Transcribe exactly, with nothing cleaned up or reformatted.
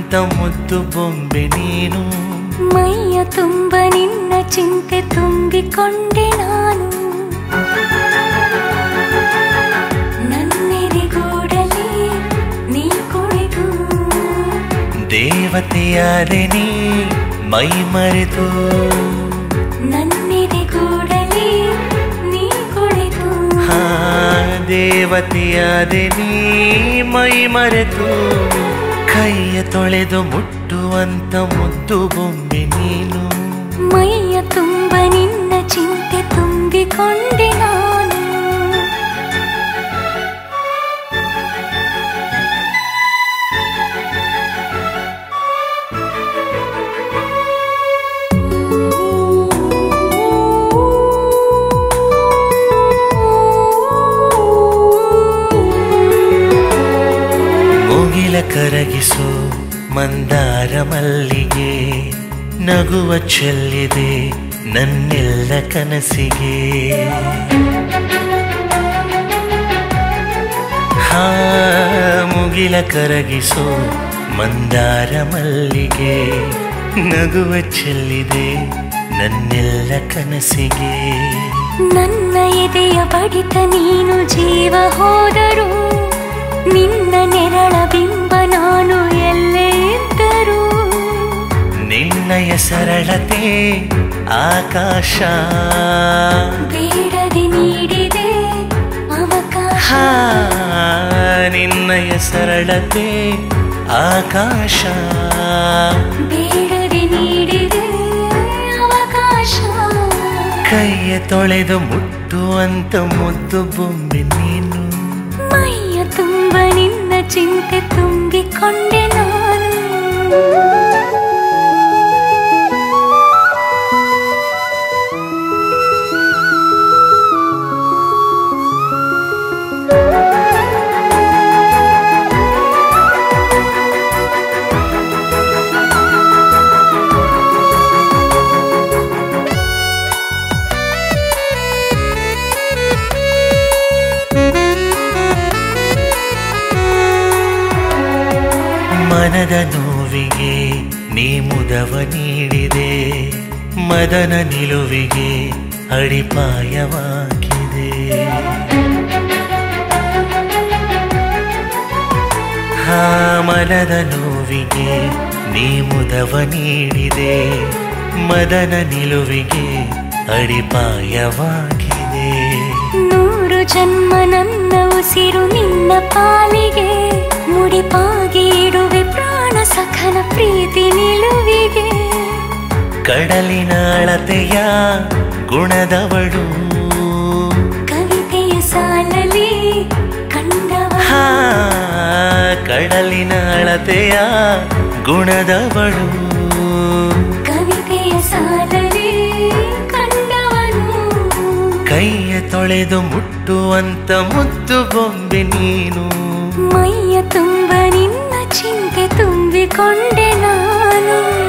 ಅಂತ ಮುದ್ದು ಬೊಂಬೆ ನೀನು. ಮೈಯ ತುಂಬ ನಿನ್ನ ಚಿಂತೆ ತುಂಬಿಕೊಂಡೆ ನಾನು. ನನ್ನೆದೆಗೂಡಲಿ ನೀ ಕುಳಿತು ದೇವತೆಯಾದೆ ನೀ ಮೈ ಮರೆತು. ನನ್ನೆದೆಗೂಡಲಿ ನೀ ಕುಳಿತು ಹಾ ದೇವತೆಯಾದೆ ನೀ ಮೈ ಮರೆತು. ಕೈಯ ತೊಳೆದು ಮುಟ್ಟುವಂತ ಮುದ್ದು ಬೊಂಬೆ ನೀನು. ಮೈಯ ತುಂಬ ನಿನ್ನ ಚಿಂತೆ ತುಂಬಿಕೊಂಡೆ ನಾನು. ಮುಗಿಲ ಕರಗಿಸೋ ಮಂದಾರ ಮಲ್ಲಿಗೆ ನಗುವ ಚೆಲ್ಲಿದೆ ನನ್ನೆಲ್ಲ ಕನಸಿಗೆ. ಹಾ ಮುಗಿಲ ಕರಗಿಸೋ ಮಂದಾರ ಮಲ್ಲಿಗೆ ನಗುವ ಚೆಲ್ಲಿದೆ ನನ್ನೆಲ್ಲ ಕನಸಿಗೆ. ನನ್ನ ಎದೆಯ ಬಡಿತ ನೀನು ಜೀವ ಹೋದರು. ನಿನ್ನ ನೆರಳ ಬಿಂಬ ನಾನು ಎಲ್ಲೇ ಇದ್ದರೂ. ನಿನ್ನಯ ಸರಳತೆ ಆಕಾಶ ಬೇಡದೆ ನೀಡಿದೆ ಅವಕಾಶ. ನಿನ್ನಯ ಸರಳತೆ ಆಕಾಶ ಬೇಡದೆ ನೀಡಿದೆ ಅವಕಾಶ. ಕೈಯ ತೊಳೆದು ಮುಟ್ಟುವಂತ ಮುದ್ದು ಬೊಂಬೆ ನೀನು. ಮೈಯ ತುಂಬ ನಿನ್ನ ಚಿಂತೆ ತುಂಬಿಕೊಂಡೆ ನಾನು. ಮನದ ನೋವಿಗೆ ನೀ ಮುದವ ನೀಡಿದೆ. ಮದನ ನಿಲುವಿಗೆ ಅಡಿಪಾಯವಾಗಿದೆ. ಹಾ ಮನದ ನೋವಿಗೆ ನೀ ಮುದವ ನೀಡಿದೆ. ಮದನ ನಿಲುವಿಗೆ ಅಡಿಪಾಯವಾಗಿದೆ. ನೂರು ಜನ್ಮ ನನ್ನ ಉಸಿರು ನಿನ್ನ ಪಾಲಿಗೆ. ಮುಡಿಪಾಗಿ ಇಡುವೆ ಪ್ರಾಣ ಸಖನ ಪ್ರೀತಿ ನಿಲುವಿಗೆ. ಕಡಲಿನ ಅಳತೆಯ ಗುಣದವಳು ಕವಿತೆಯ ಸಾಲಲಿ ಕಂಡವ. ಹಾ ಕಡಲಿನ ಅಳತೆಯ ಗುಣದವಳು ಕವಿತೆಯ ಸಾಲಲಿ ಕಂಡವನು. ಕೈಯ ತೊಳೆದು ಮುಟ್ಟುವಂತ ಮುದ್ದು ಬೊಂಬೆ ನೀನು. ಮೈಯ ತುಂಬ ನಿನ್ನ ಚಿಂತೆ ತುಂಬಿಕೊಂಡೆ ನಾನು.